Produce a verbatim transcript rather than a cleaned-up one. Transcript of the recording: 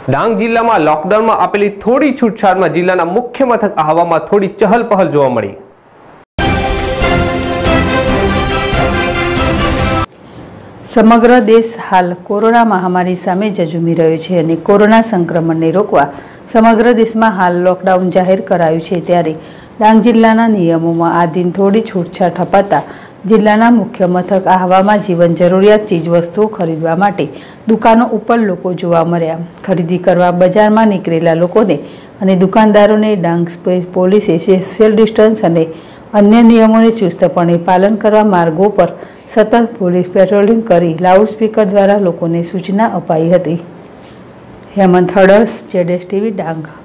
ડાંગ જિલ્લામાં લોકડાઉનમાં આપેલી થોડી છૂટછાટમાં જિલ્લાના મુખ્ય મથક આહવામાં થોડી ચહલ પહલ જોવા મળી। સમગ્ર દેશ હાલ કોરોના મહામારી સામે ઝઝૂમી રહ્યો છે અને કોરોના સંક્રમણને રોકવા સમગ્ર દેશમાં હાલ લોકડાઉન જાહેર કરાયું છે। ત્યારે ડાંગ જિલ્લાના નિયમોમાં આધીન થોડી છૂટછાટ અપાતા જિલ્લાના મુખ્ય મથક આહવામાં જીવન જરૂરિયાત ચીજવસ્તુઓ ખરીદવા માટે દુકાનો ઉપર લોકો જોવા મળ્યા। ખરીદી કરવા બજારમાં નીકળેલા લોકોને અને દુકાનદારોને ડાંગ પોલીસે સોશિયલ ડિસ્ટન્સ અને અન્ય નિયમોને ચુસ્તપણે પાલન કરવા માર્ગો પર સતત પોલીસ પેટ્રોલિંગ કરી લાઉડસ્પીકર દ્વારા લોકોને સૂચના અપાઈ હતી। હેમંત હડસ, જેડેશ ટીવી, ડાંગ।